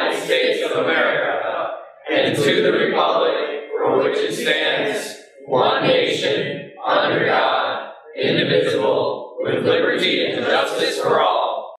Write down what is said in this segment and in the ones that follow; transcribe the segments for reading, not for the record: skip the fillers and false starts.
United States of America, and to the republic for which it stands, one nation, under God, indivisible, with liberty and justice for all.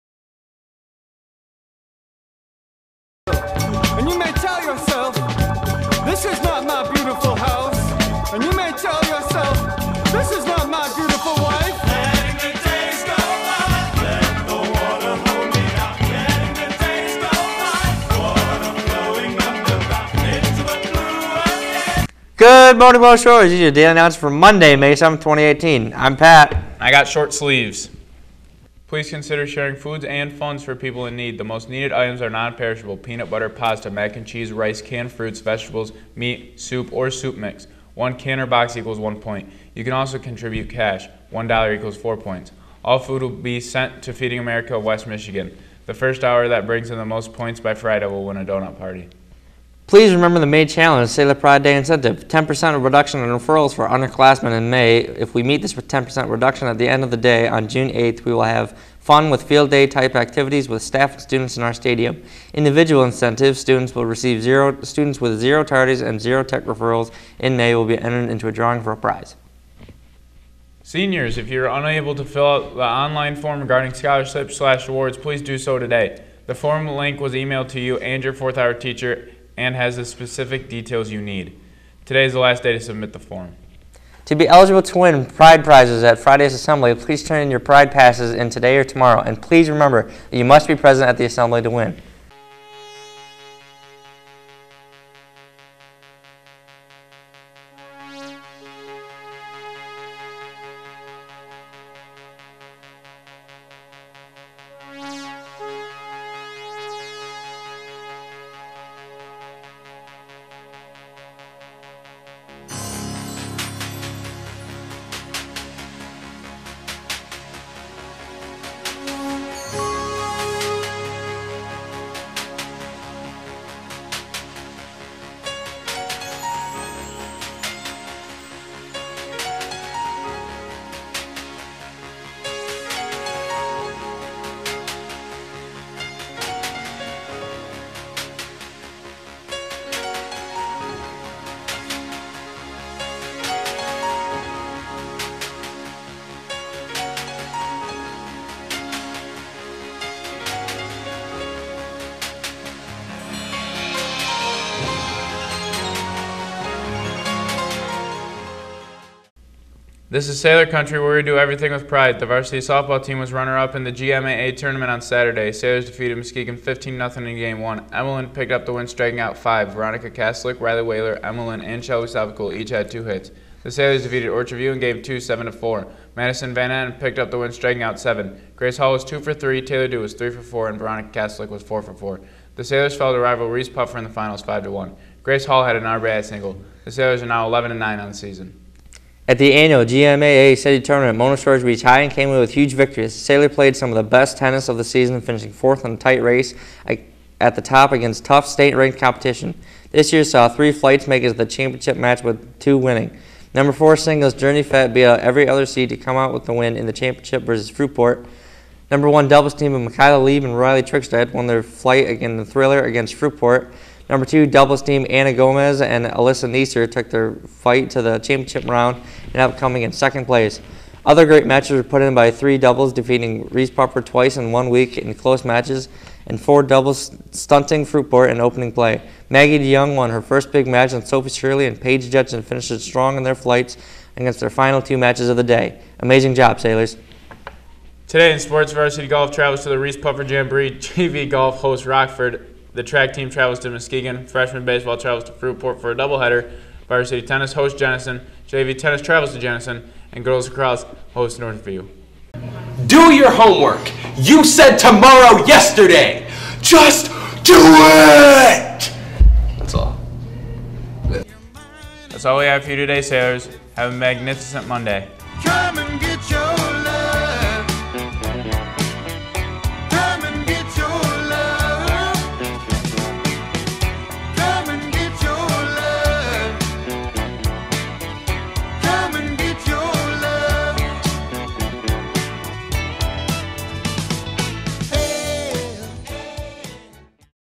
And you may tell yourself, this is not my beautiful house. And you may tell yourself, this is not my beautiful wife. Letting the days go by, let the water hold me out. Letting the days go by, water flowing up the back into the blue again. Good morning, Welsh Shores. This is your daily announcement for Monday, May 7th, 2018. I'm Pat. I got short sleeves. Please consider sharing foods and funds for people in need. The most needed items are non-perishable: peanut butter, pasta, mac and cheese, rice, canned fruits, vegetables, meat, soup, or soup mix. 1 can or box equals 1 point. You can also contribute cash. $1 equals 4 points. All food will be sent to Feeding America of West Michigan. The first hour that brings in the most points by Friday will win a donut party. Please remember the May Challenge, Sailor Pride Day incentive. 10% reduction in referrals for underclassmen in May. If we meet this 10% reduction at the end of the day on June 8th, we will have fun with field day type activities with staff and students in our stadium. Individual incentives, students with 0 tardies and 0 tech referrals in May will be entered into a drawing for a prize. Seniors, if you're unable to fill out the online form regarding scholarships/awards, please do so today. The form link was emailed to you and your 4th hour teacher and has the specific details you need. Today is the last day to submit the form. To be eligible to win Pride prizes at Friday's Assembly, please turn in your Pride passes in today or tomorrow, and please remember that you must be present at the Assembly to win. This is Sailor Country, where we do everything with pride. The varsity softball team was runner-up in the GMAA tournament on Saturday. Sailors defeated Muskegon 15-0 in Game 1. Emmeline picked up the win, striking out 5. Veronica Kaslick, Riley Whaler, Emmeline, and Shelby Salvacool each had 2 hits. The Sailors defeated Orchard View in Game 2, 7-4. Madison Van Atten picked up the win, striking out 7. Grace Hall was 2 for 3, Taylor Dew was 3 for 4, and Veronica Kaslick was 4 for 4. The Sailors fell to rival Reese Puffer in the finals 5-1. Grace Hall had an RBI single. The Sailors are now 11-9 on the season. At the annual GMAA City Tournament, Mona Shores reached high and came away with huge victories. Sailor played some of the best tennis of the season, finishing 4th in a tight race at the top against tough state-ranked competition. This year saw 3 flights make it to the championship match, with 2 winning. Number 4 singles Journey Fett beat out every other seed to come out with the win in the championship versus Fruitport. Number 1 doubles team of Michaela Lieb and Riley Trickstead won their flight in the thriller against Fruitport. Number 2 doubles team Anna Gomez and Alyssa Neeser took their fight to the championship round and ended up coming in 2nd place. Other great matches were put in by 3 doubles, defeating Reese Puffer twice in 1 week in close matches, and 4 doubles stunting Fruitport in opening play. Maggie DeYoung won her first big match, and Sophie Shirley and Paige Judson finished it strong in their flights against their final 2 matches of the day. Amazing job, Sailors. Today in sports, varsity golf travels to the Reese Puffer Jamboree. JV golf hosts Rockford. The track team travels to Muskegon. Freshman baseball travels to Fruitport for a doubleheader. Varsity tennis hosts Jenison. JV tennis travels to Jenison. And girls lacrosse hosts Northview. Do your homework. You said tomorrow yesterday. Just do it! That's all. That's all we have for you today, Sailors. Have a magnificent Monday.